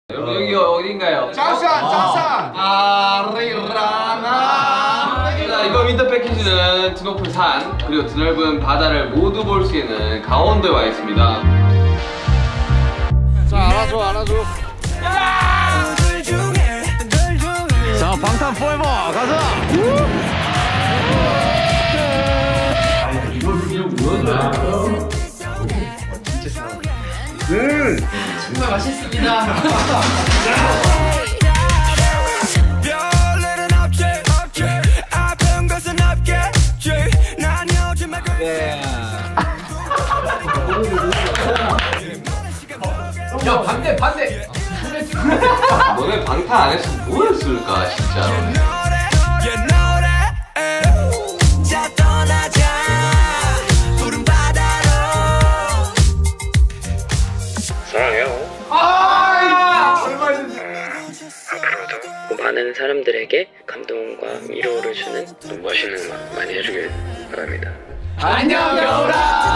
여러분 여기 어딘가요? 짜산! 아리라나. 자, 이번 윈터 패키지는 드높은 산 그리고 드넓은 바다를 모두 볼 수 있는 강원도에 와 있습니다. 자, 안아줘. 자, 방탄 포에버 가자! 정말 맛있습니다. 야 반대 너네 방탄 안 했으면 뭐였을까 진짜. 사랑해요. 앞으로도 많은 사람들에게 감동과 위로를 주는 멋있는 음악 많이 해주길 바랍니다. 안녕 겨울아.